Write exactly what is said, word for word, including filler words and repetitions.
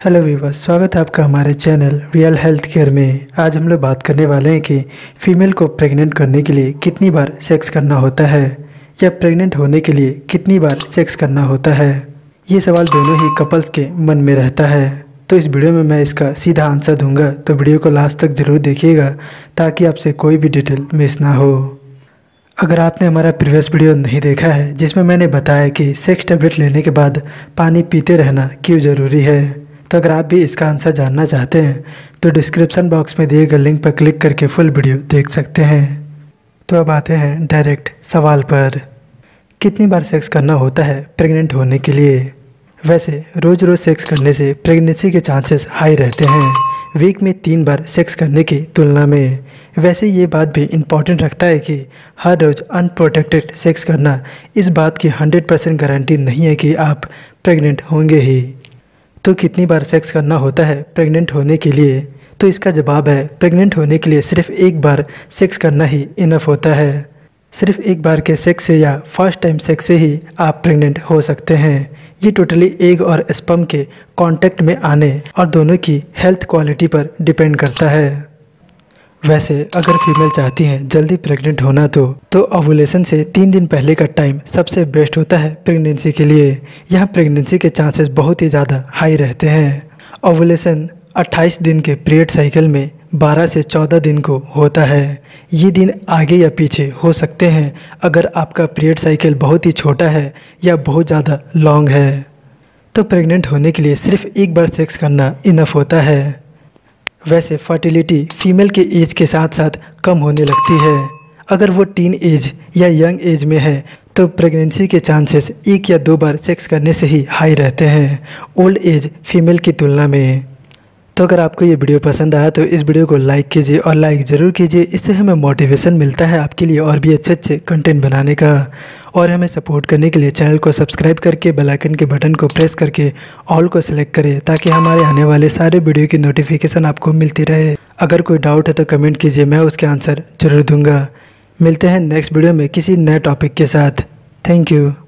Hello viewers, स्वागत है आपका हमारे चैनल रियल हेल्थ केयर में। आज हम लोग बात करने वाले हैं कि फ़ीमेल को प्रेग्नेंट करने के लिए कितनी बार सेक्स करना होता है या प्रेग्नेंट होने के लिए कितनी बार सेक्स करना होता है। ये सवाल दोनों ही कपल्स के मन में रहता है, तो इस वीडियो में मैं इसका सीधा आंसर दूंगा, तो वीडियो को लास्ट तक ज़रूर देखिएगा ताकि आपसे कोई भी डिटेल मिस ना हो। अगर आपने हमारा प्रीवियस वीडियो नहीं देखा है जिसमें मैंने बताया कि सेक्स टैबलेट लेने के बाद पानी पीते रहना क्यों ज़रूरी है, तो अगर आप भी इसका आंसर जानना चाहते हैं तो डिस्क्रिप्शन बॉक्स में दिए गए लिंक पर क्लिक करके फुल वीडियो देख सकते हैं। तो अब आते हैं डायरेक्ट सवाल पर, कितनी बार सेक्स करना होता है प्रेग्नेंट होने के लिए। वैसे रोज़ रोज़ सेक्स करने से प्रेगनेंसी के चांसेस हाई रहते हैं, वीक में तीन बार सेक्स करने की तुलना में। वैसे ये बात भी इम्पॉर्टेंट रखता है कि हर रोज़ अनप्रोटेक्टेड सेक्स करना इस बात की हंड्रेड परसेंट गारंटी नहीं है कि आप प्रेग्नेंट होंगे ही। तो कितनी बार सेक्स करना होता है प्रेग्नेंट होने के लिए, तो इसका जवाब है प्रेग्नेंट होने के लिए सिर्फ एक बार सेक्स करना ही इनफ होता है। सिर्फ एक बार के सेक्स से या फर्स्ट टाइम सेक्स से ही आप प्रेग्नेंट हो सकते हैं। ये टोटली एग और स्पर्म के कांटेक्ट में आने और दोनों की हेल्थ क्वालिटी पर डिपेंड करता है। वैसे अगर फीमेल चाहती हैं जल्दी प्रेग्नेंट होना तो तो ओवुलेशन से तीन दिन पहले का टाइम सबसे बेस्ट होता है प्रेगनेंसी के लिए। यहाँ प्रेगनेंसी के चांसेस बहुत ही ज़्यादा हाई रहते हैं। ओवुलेशन अट्ठाईस दिन के पीरियड साइकिल में बारह से चौदह दिन को होता है। ये दिन आगे या पीछे हो सकते हैं अगर आपका पीरियड साइकिल बहुत ही छोटा है या बहुत ज़्यादा लॉन्ग है। तो प्रेग्नेंट होने के लिए सिर्फ एक बार सेक्स करना इनफ होता है। वैसे फर्टिलिटी फीमेल के एज के साथ साथ कम होने लगती है। अगर वो टीन एज या यंग एज में है तो प्रेगनेंसी के चांसेस एक या दो बार सेक्स करने से ही हाई रहते हैं ओल्ड एज फीमेल की तुलना में। तो अगर आपको ये वीडियो पसंद आया तो इस वीडियो को लाइक कीजिए और लाइक ज़रूर कीजिए, इससे हमें मोटिवेशन मिलता है आपके लिए और भी अच्छे अच्छे कंटेंट बनाने का। और हमें सपोर्ट करने के लिए चैनल को सब्सक्राइब करके बेल आइकन के बटन को प्रेस करके ऑल को सिलेक्ट करें ताकि हमारे आने वाले सारे वीडियो की नोटिफिकेशन आपको मिलती रहे। अगर कोई डाउट है तो कमेंट कीजिए, मैं उसके आंसर ज़रूर दूँगा। मिलते हैं नेक्स्ट वीडियो में किसी नए टॉपिक के साथ। Thank you.